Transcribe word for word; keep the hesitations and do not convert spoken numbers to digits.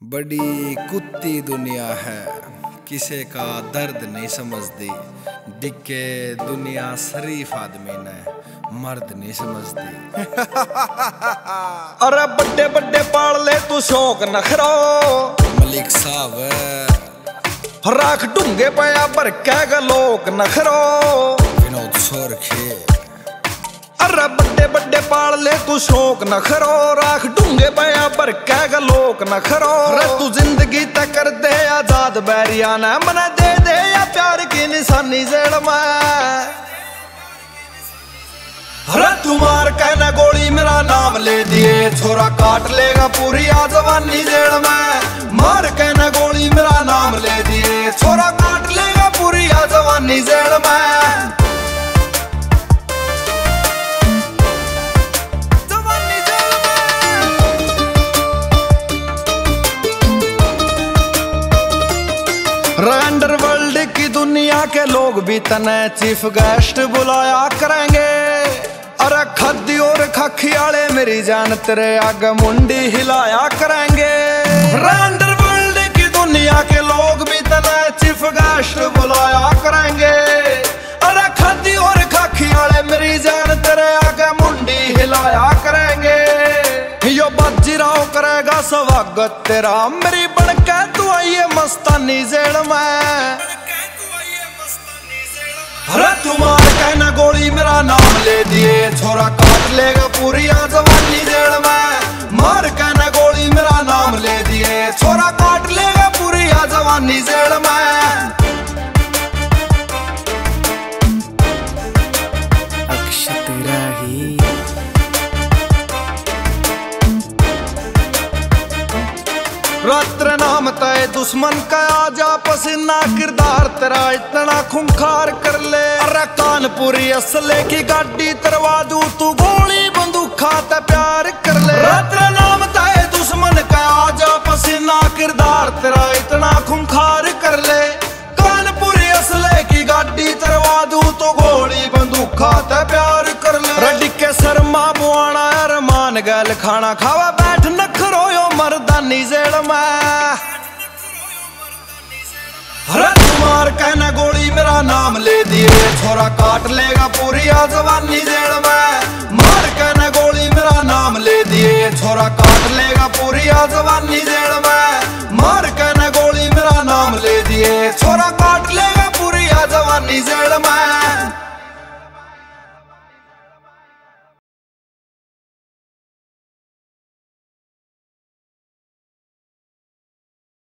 बड़ी कुत्ती दुनिया है, किसे का दर्द नहीं समझती। डिक्के दुनिया शरीफ आदमी ने मर्द नहीं समझती। अरे बड्डे बड्डे पाल ले तू शौक नखरो मलिक साहब राख ढूंगे पया भर कै गलोक नखरो विनोद सोरखे। अरे बड्डे बड्डे पाल ले तू शौक नखरो राख ढूंगे पया भर कै गलोक नखरो। अरे तू जिंदगी तक कर दे आजाद बैरिया ने मना दे दे या प्यार की निशानी जेड़ में। अरे तुम्हार कहना गोली मेरा नाम ले दिए छोरा काट लेगा पूरी आजवानी जेड़ में। मार कहना गोली मेरा नाम ले दिए छोरा काट लेगा पूरी आजवानी जेड़ में। जवानी जेड़ में अंडरवर्ल्ड की दुनिया के लोग भी तने चीफ गेस्ट बुलाया करेंगे। अरे खद्दी और खाखी आले मेरी जान तेरे आगे मुंडी हिलाया करेंगे। अंडरवर्ल्ड की दुनिया के लोग भी तना चीफ गेस्ट बुलाया करेंगे। अरे खद्दी और खाखी आले मेरी जान तेरे आगे मुंडी हिलाया करेंगे। यो बाजीराव करेगा स्वागत तेरा मेरी बड़के तू आइए मस्तानी जेड़ में। अरे तुम्हार कहना गोली मेरा नाम ले दिए छोरा काट लेगा पूरी आजवानी जेड़ में। मार कहना गोली मेरा नाम ले दिए छोरा काट लेगा पूरी आजवानी जेड़ में। अक्षत राही रात्र नाम तय दुश्मन का आजा पसीना किरदार तेरा इतना खूंखार कर ले। अरे कानपुरी असले की गाड़ी तरवा दू तू गोली बंदूक खाता प्यार कर ले। रात्र नाम तय दुश्मन का आजा पसीना किरदार तेरा इतना खूंखार कर ले। कानपुरी असले की गाड़ी तरवा दू तो गोली बंदूक खाता प्यार कर ले। रडी के शर्मा बुआना अरमान गैल खाना खावा बैठ नखरो यो मर्दानी जेड़ में। अरे तुम्हार कहना गोली मेरा नाम ले दिए छोरा काट लेगा पूरी आजवानी जेड़ में। मार कहना गोली मेरा नाम ले दिए छोरा काट लेगा पूरी आजवानी जेड़ में। मार कहना गोली मेरा नाम ले दिए छोरा काट लेगा पूरी आजवानी जेड़ में।